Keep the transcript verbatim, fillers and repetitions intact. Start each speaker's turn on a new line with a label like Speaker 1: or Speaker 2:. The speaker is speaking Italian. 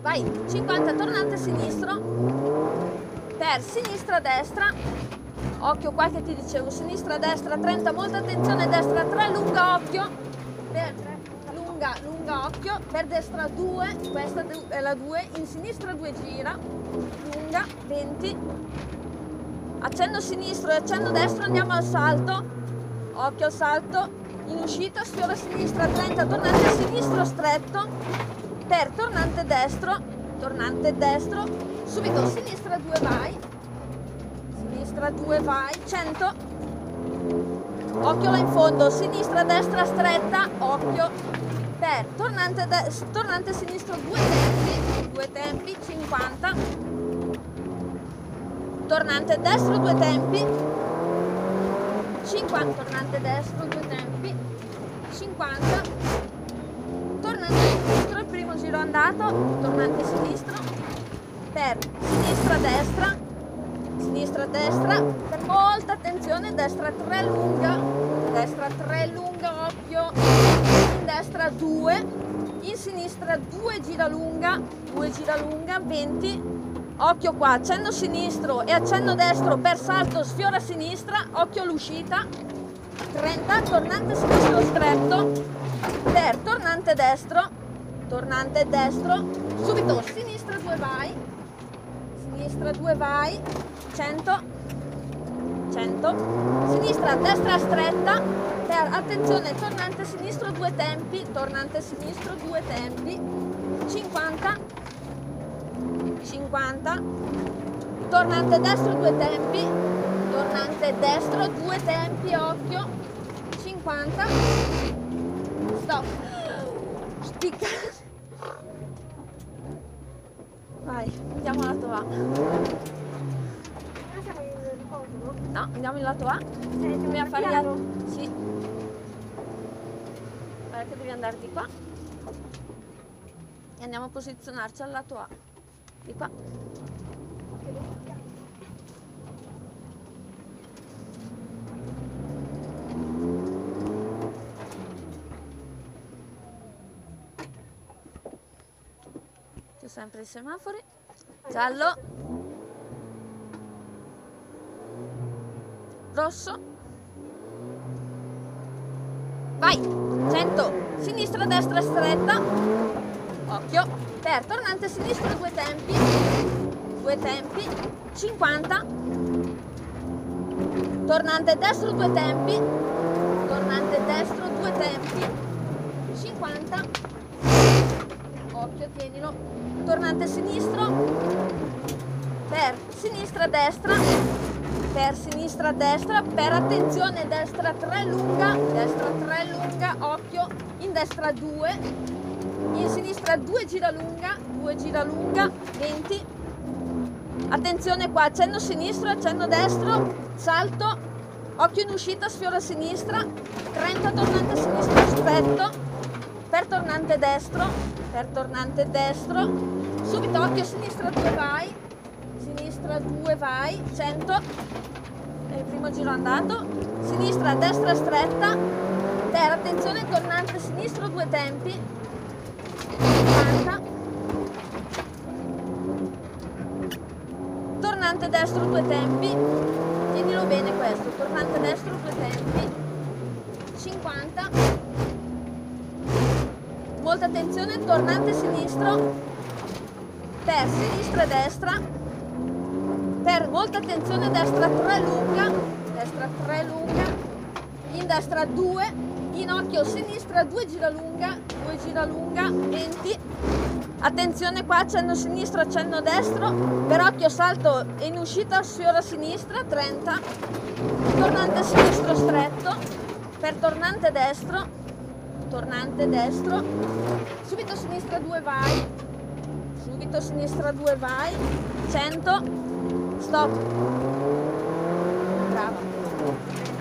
Speaker 1: vai, cinquanta, tornante sinistro, per sinistra, destra, occhio qua che ti dicevo, sinistra, destra, trenta, molta attenzione, destra, tre, lunga, occhio, per lunga, lunga, occhio, per destra due, questa è la due, in sinistra due gira, lunga, venti, accenno sinistro e accenno destro, andiamo al salto, occhio al salto, in uscita, sfiora sinistra, trenta, tornante sinistro, stretto, per tornante destro, tornante destro, subito sinistra due, vai, sinistra due, vai, cento, occhio là in fondo, sinistra, destra, stretta, occhio, per tornante, tornante sinistro, due tempi, due tempi, cinquanta, tornante destro, due tempi, cinquanta, tornante destro, due tempi, cinquanta, tornante sinistro, il primo giro andato, tornante sinistro, per sinistra, destra, sinistra, destra, per molta attenzione, destra tre lunga, destra tre lunga, occhio, in destra due, in sinistra due gira lunga, due gira lunga, venti, occhio qua, accenno sinistro e accenno destro per salto, sfiora sinistra, occhio all'uscita, trenta, tornante sinistro stretto, per tornante destro, tornante destro, subito sinistra due, vai, sinistra due, vai, cento, cento, sinistra, destra stretta, per attenzione, tornante sinistro due tempi, tornante sinistro due tempi, cinquanta, cinquanta, tornante destro due tempi, tornante destro due tempi, occhio, cinquanta, stop, spicca, vai, andiamo al lato A. No, andiamo in lato A. Eh, dobbiamo fare la... Sì. Guarda che devi andare di qua. E andiamo a posizionarci al lato A. Di qua. C'è sempre i semafori. Giallo. Rosso, vai, cento, sinistra, destra, stretta, occhio, per tornante sinistro due tempi, due tempi, cinquanta, tornante destro due tempi, tornante destro due tempi, cinquanta, occhio, tienilo, tornante sinistro, per sinistra, destra, per sinistra, destra, per attenzione, destra tre lunga, destra tre lunga, occhio, in destra due, in sinistra due gira lunga, due gira lunga, venti, attenzione qua, accenno sinistro, accenno destro, salto, occhio in uscita, sfiora sinistra, trenta, tornante sinistro stretto, per tornante destro, per tornante destro, subito occhio sinistra due, vai, sinistra due, vai, cento, è il primo giro andato, sinistra, destra stretta, per attenzione, tornante sinistro due tempi, cinquanta, tornante destro due tempi, tienilo bene questo, tornante destro due tempi, cinquanta, molta attenzione, tornante sinistro, per sinistra e destra, per molta attenzione, destra tre lunga, destra tre lunga, in destra due, in occhio sinistra due gira lunga, due gira lunga, venti, attenzione qua, accenno sinistro, accenno destro, per occhio salto e in uscita sfiora sinistra, trenta, tornante sinistro stretto, per tornante destro, tornante destro, subito sinistra due, vai, subito sinistra due, vai, cento, stop, brava.